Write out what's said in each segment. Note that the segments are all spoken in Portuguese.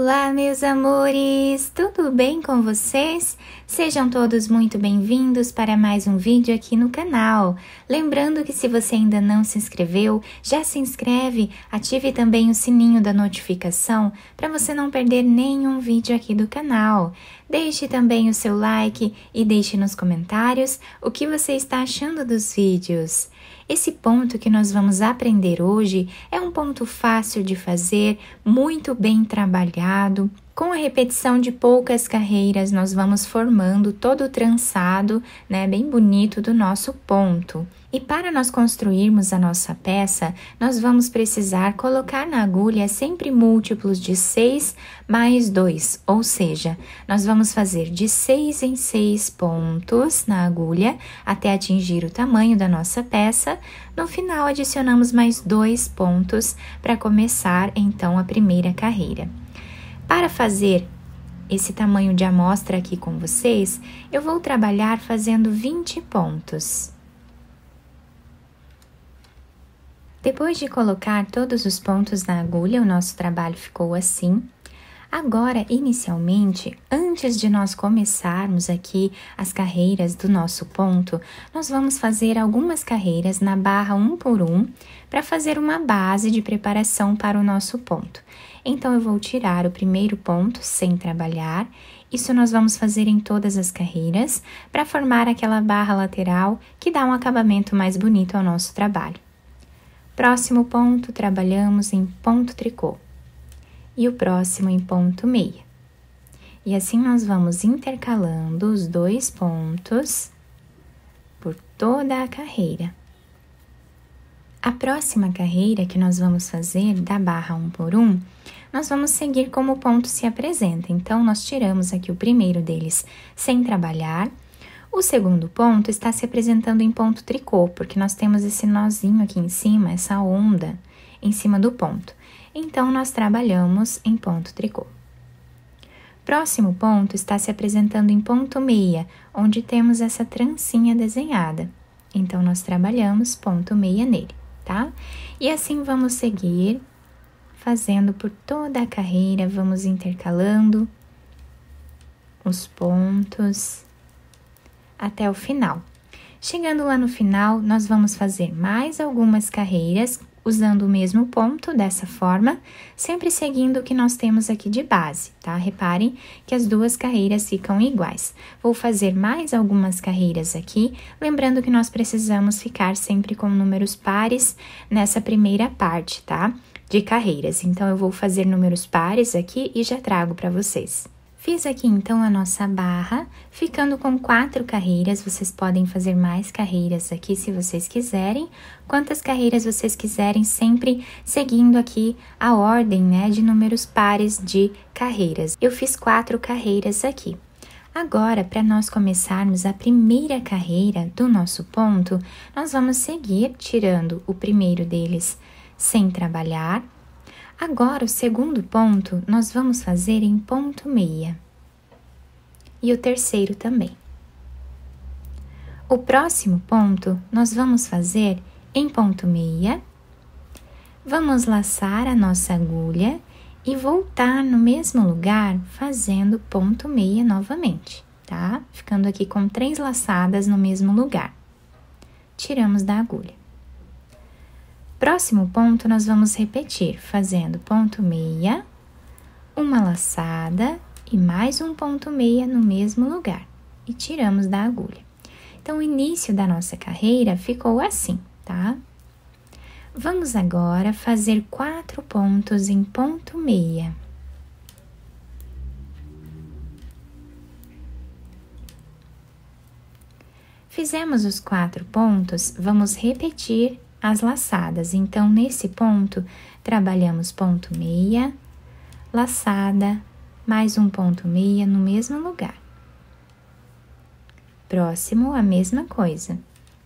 Olá, meus amores! Tudo bem com vocês? Sejam todos muito bem-vindos para mais um vídeo aqui no canal. Lembrando que se você ainda não se inscreveu, já se inscreve, ative também o sininho da notificação para você não perder nenhum vídeo aqui do canal. Deixe também o seu like e deixe nos comentários o que você está achando dos vídeos. Esse ponto que nós vamos aprender hoje é um ponto fácil de fazer, muito bem trabalhado. Com a repetição de poucas carreiras, nós vamos formando todo o trançado, bem bonito do nosso ponto. E para nós construirmos a nossa peça, nós vamos precisar colocar na agulha sempre múltiplos de 6 mais 2, ou seja, nós vamos fazer de 6 em 6 pontos na agulha até atingir o tamanho da nossa peça. No final, adicionamos mais 2 pontos para começar, então, a primeira carreira. Para fazer esse tamanho de amostra aqui com vocês, eu vou trabalhar fazendo 20 pontos. Depois de colocar todos os pontos na agulha, o nosso trabalho ficou assim. Agora, inicialmente, antes de nós começarmos aqui as carreiras do nosso ponto, nós vamos fazer algumas carreiras na barra 1 por 1 para fazer uma base de preparação para o nosso ponto. Então, eu vou tirar o primeiro ponto sem trabalhar. Isso nós vamos fazer em todas as carreiras para formar aquela barra lateral que dá um acabamento mais bonito ao nosso trabalho. Próximo ponto, trabalhamos em ponto tricô. E o próximo em ponto meia. E assim nós vamos intercalando os 2 pontos por toda a carreira. A próxima carreira que nós vamos fazer da barra 1 por 1, nós vamos seguir como o ponto se apresenta. Então, nós tiramos aqui o primeiro deles sem trabalhar. O segundo ponto está se apresentando em ponto tricô, porque nós temos esse nozinho aqui em cima, essa onda em cima do ponto. Então, nós trabalhamos em ponto tricô. Próximo ponto está se apresentando em ponto meia, onde temos essa trancinha desenhada. Então, nós trabalhamos ponto meia nele, tá? E assim vamos seguir fazendo por toda a carreira, vamos intercalando os pontos até o final. Chegando lá no final, nós vamos fazer mais algumas carreiras usando o mesmo ponto, dessa forma, sempre seguindo o que nós temos aqui de base, tá? Reparem que as duas carreiras ficam iguais. Vou fazer mais algumas carreiras aqui, lembrando que nós precisamos ficar sempre com números pares nessa primeira parte, tá? De carreiras. Então, eu vou fazer números pares aqui e já trago para vocês. Fiz aqui, então, a nossa barra, ficando com 4 carreiras. Vocês podem fazer mais carreiras aqui, se vocês quiserem. Quantas carreiras vocês quiserem, sempre seguindo aqui a ordem, de números pares de carreiras. Eu fiz 4 carreiras aqui. Agora, para nós começarmos a primeira carreira do nosso ponto, nós vamos seguir tirando o primeiro deles sem trabalhar. Agora, o segundo ponto, nós vamos fazer em ponto meia. E o terceiro também. O próximo ponto, nós vamos fazer em ponto meia. Vamos laçar a nossa agulha e voltar no mesmo lugar, fazendo ponto meia novamente, tá? Ficando aqui com 3 laçadas no mesmo lugar. Tiramos da agulha. Próximo ponto, nós vamos repetir, fazendo ponto meia, uma laçada e mais um ponto meia no mesmo lugar. E tiramos da agulha. Então, o início da nossa carreira ficou assim, tá? Vamos agora fazer 4 pontos em ponto meia. Fizemos os 4 pontos, vamos repetir as laçadas. Então, nesse ponto, trabalhamos ponto meia, laçada, mais um ponto meia no mesmo lugar. Próximo, a mesma coisa.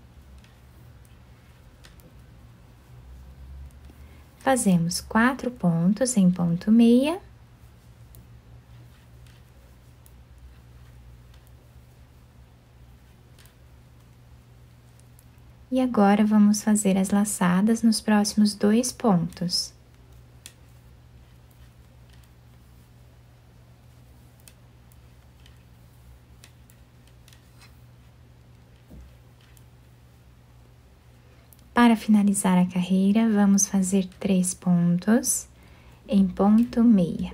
Fazemos 4 pontos em ponto meia. E agora, vamos fazer as laçadas nos próximos 2 pontos. Para finalizar a carreira, vamos fazer 3 pontos em ponto meia.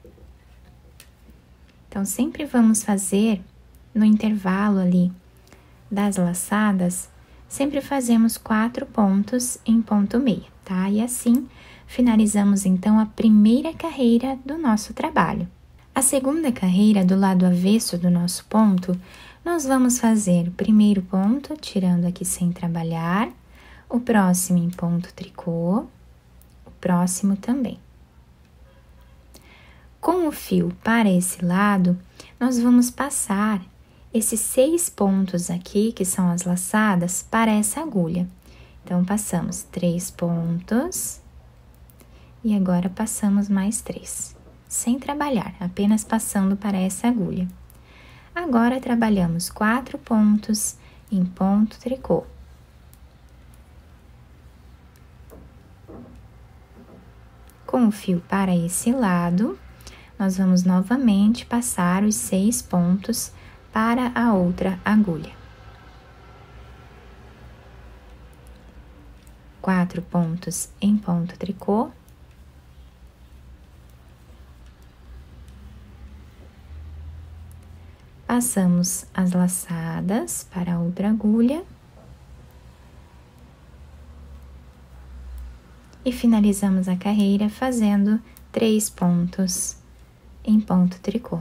Então, sempre vamos fazer no intervalo ali das laçadas, sempre fazemos 4 pontos em ponto meia, tá? E assim, finalizamos então a primeira carreira do nosso trabalho. A segunda carreira, do lado avesso do nosso ponto, nós vamos fazer o primeiro ponto, tirando aqui sem trabalhar, o próximo em ponto tricô, o próximo também. Com o fio para esse lado, nós vamos passar esses 6 pontos aqui, que são as laçadas, para essa agulha. Então, passamos 3 pontos e agora passamos mais 3, sem trabalhar, apenas passando para essa agulha. Agora, trabalhamos 4 pontos em ponto tricô. Com o fio para esse lado, nós vamos novamente passar os 6 pontos para a outra agulha. 4 pontos em ponto tricô. Passamos as laçadas para a outra agulha. E finalizamos a carreira fazendo 3 pontos em ponto tricô.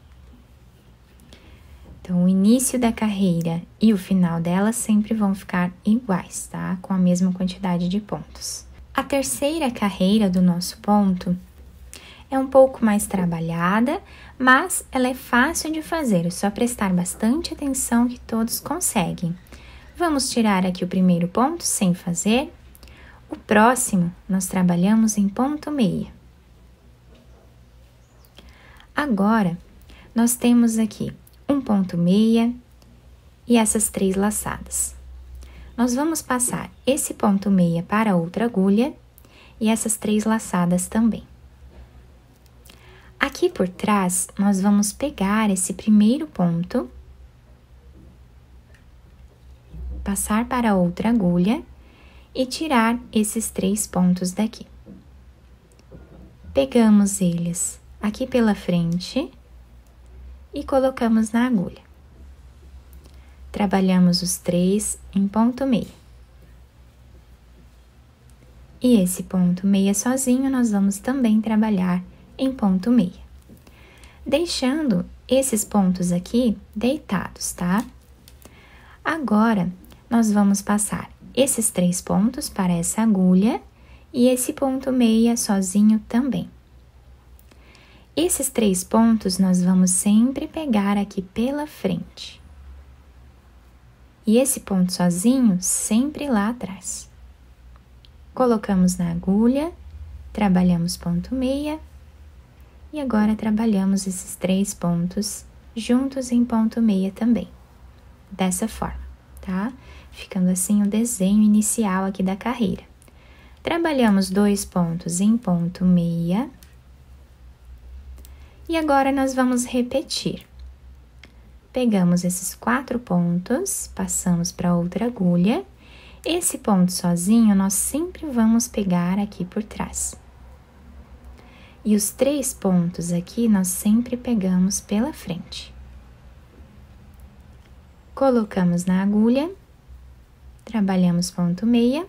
Então, o início da carreira e o final dela sempre vão ficar iguais, tá? Com a mesma quantidade de pontos. A terceira carreira do nosso ponto é um pouco mais trabalhada, mas ela é fácil de fazer, é só prestar bastante atenção que todos conseguem. Vamos tirar aqui o primeiro ponto sem fazer. O próximo, nós trabalhamos em ponto meia. Agora, nós temos aqui um ponto meia e essas 3 laçadas. Nós vamos passar esse ponto meia para outra agulha e essas 3 laçadas também. Aqui por trás, nós vamos pegar esse primeiro ponto, passar para outra agulha e tirar esses 3 pontos daqui. Pegamos eles aqui pela frente e colocamos na agulha. Trabalhamos os 3 em ponto meia. E esse ponto meia sozinho, nós vamos também trabalhar em ponto meia. Deixando esses pontos aqui deitados, tá? Agora, nós vamos passar esses 3 pontos para essa agulha e esse ponto meia sozinho também. Esses 3 pontos nós vamos sempre pegar aqui pela frente. E esse ponto sozinho sempre lá atrás. Colocamos na agulha, trabalhamos ponto meia e agora trabalhamos esses 3 pontos juntos em ponto meia também. Dessa forma, tá? Ficando assim o desenho inicial aqui da carreira. Trabalhamos 2 pontos em ponto meia. E agora, nós vamos repetir. Pegamos esses 4 pontos, passamos para outra agulha. Esse ponto sozinho, nós sempre vamos pegar aqui por trás. E os 3 pontos aqui, nós sempre pegamos pela frente. Colocamos na agulha, trabalhamos ponto meia.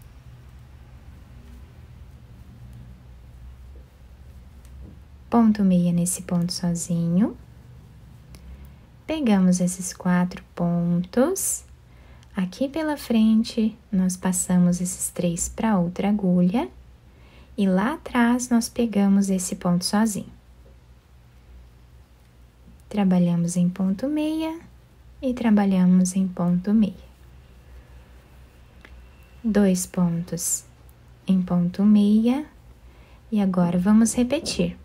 Ponto meia nesse ponto sozinho. Pegamos esses 4 pontos. Aqui pela frente, nós passamos esses 3 para outra agulha. E lá atrás, nós pegamos esse ponto sozinho. Trabalhamos em ponto meia e trabalhamos em ponto meia. 2 pontos em ponto meia. E agora, vamos repetir.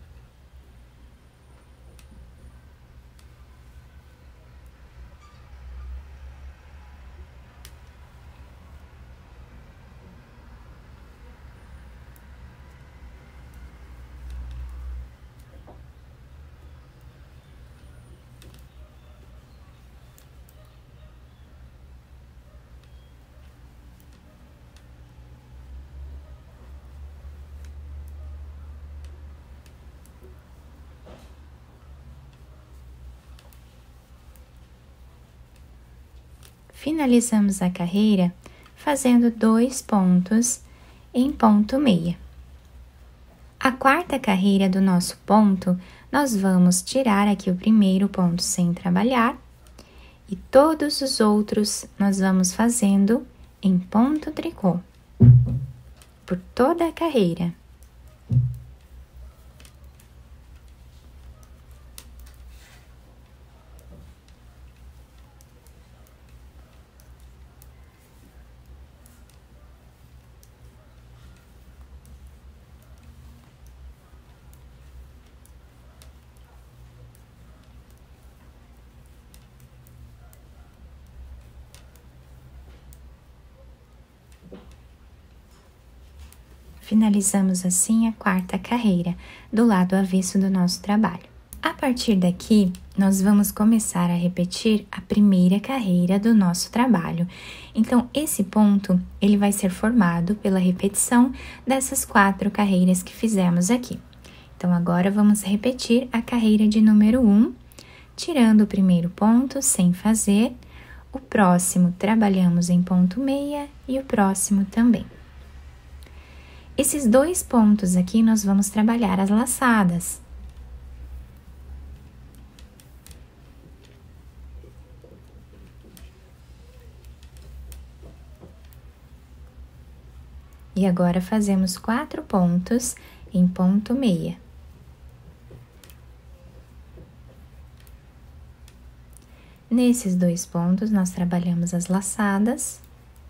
Finalizamos a carreira fazendo 2 pontos em ponto meia. A quarta carreira do nosso ponto, nós vamos tirar aqui o primeiro ponto sem trabalhar e todos os outros nós vamos fazendo em ponto tricô por toda a carreira. Finalizamos assim a quarta carreira, do lado avesso do nosso trabalho. A partir daqui, nós vamos começar a repetir a primeira carreira do nosso trabalho. Então, esse ponto, ele vai ser formado pela repetição dessas 4 carreiras que fizemos aqui. Então, agora vamos repetir a carreira de número 1, tirando o primeiro ponto sem fazer, o próximo trabalhamos em ponto meia e o próximo também. Esses 2 pontos aqui, nós vamos trabalhar as laçadas. E agora, fazemos 4 pontos em ponto meia. Nesses 2 pontos, nós trabalhamos as laçadas.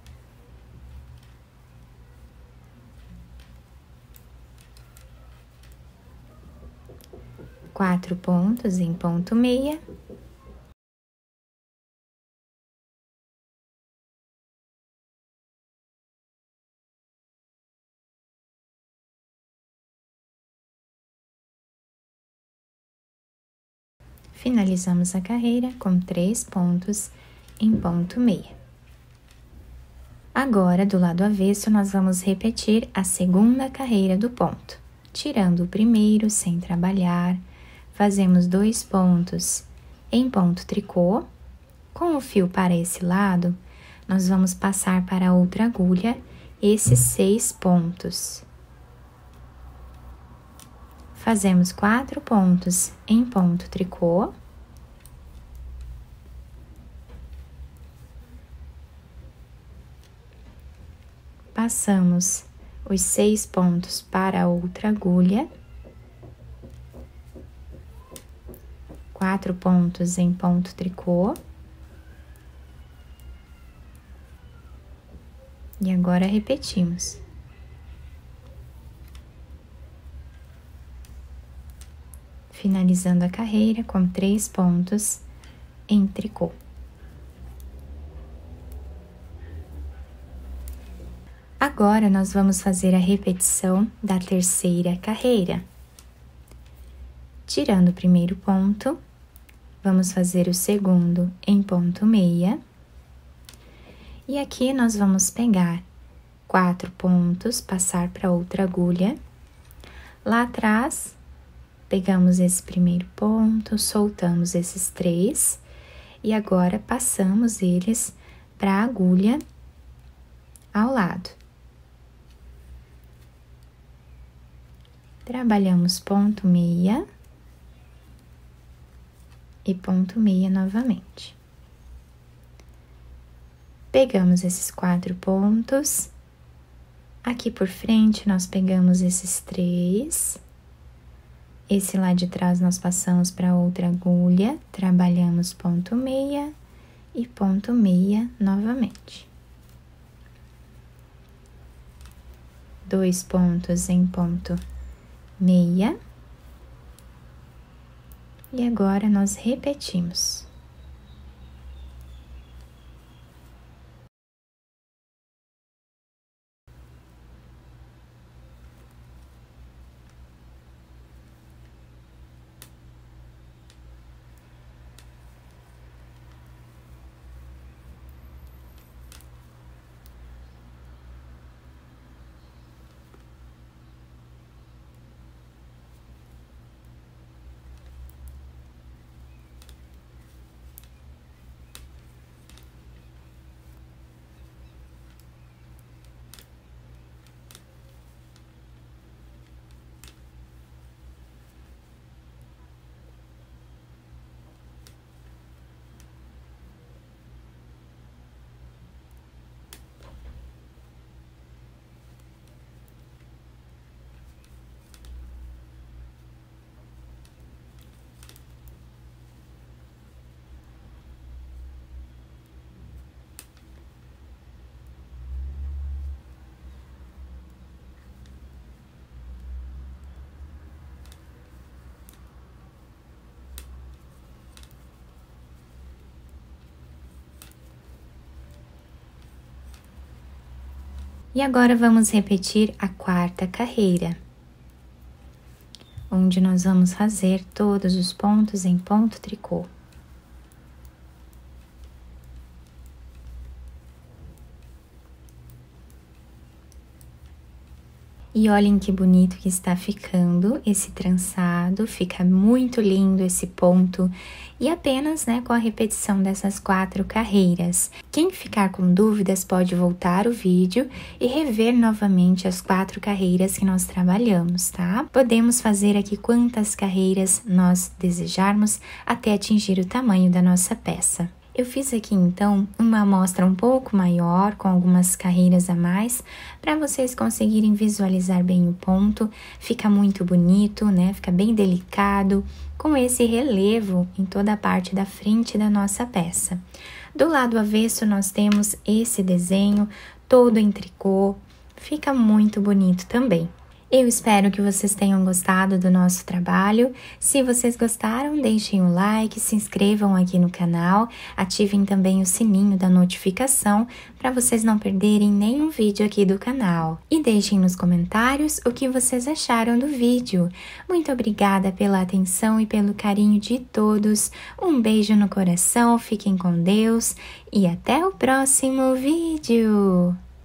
Quatro pontos em ponto meia. Finalizamos a carreira com 3 pontos em ponto meia. Agora, do lado avesso, nós vamos repetir a segunda carreira do ponto. Tirando o primeiro sem trabalhar, fazemos 2 pontos em ponto tricô. Com o fio para esse lado, nós vamos passar para a outra agulha esses 6 pontos. Fazemos 4 pontos em ponto tricô. Passamos os 6 pontos para a outra agulha. 4 pontos em ponto tricô. E agora repetimos. Finalizando a carreira com 3 pontos em tricô. Agora, nós vamos fazer a repetição da terceira carreira. Tirando o primeiro ponto, vamos fazer o segundo em ponto meia. E aqui nós vamos pegar 4 pontos, passar para outra agulha. Lá atrás, pegamos esse primeiro ponto, soltamos esses 3 e agora passamos eles para a agulha ao lado. Trabalhamos ponto meia e ponto meia novamente. Pegamos esses 4 pontos. Aqui por frente, nós pegamos esses 3. Esse lá de trás, nós passamos para outra agulha, trabalhamos ponto meia e ponto meia novamente. 2 pontos em ponto meia. E agora, nós repetimos. E agora vamos repetir a quarta carreira, onde nós vamos fazer todos os pontos em ponto tricô. E olhem que bonito que está ficando esse trançado, fica muito lindo esse ponto. E apenas, com a repetição dessas 4 carreiras. Quem ficar com dúvidas pode voltar o vídeo e rever novamente as 4 carreiras que nós trabalhamos, tá? Podemos fazer aqui quantas carreiras nós desejarmos até atingir o tamanho da nossa peça. Eu fiz aqui então uma amostra um pouco maior, com algumas carreiras a mais, para vocês conseguirem visualizar bem o ponto. Fica muito bonito, fica bem delicado, com esse relevo em toda a parte da frente da nossa peça. Do lado avesso nós temos esse desenho todo em tricô, fica muito bonito também. Eu espero que vocês tenham gostado do nosso trabalho. Se vocês gostaram, deixem um like, se inscrevam aqui no canal, ativem também o sininho da notificação para vocês não perderem nenhum vídeo aqui do canal. E deixem nos comentários o que vocês acharam do vídeo. Muito obrigada pela atenção e pelo carinho de todos. Um beijo no coração, fiquem com Deus e até o próximo vídeo!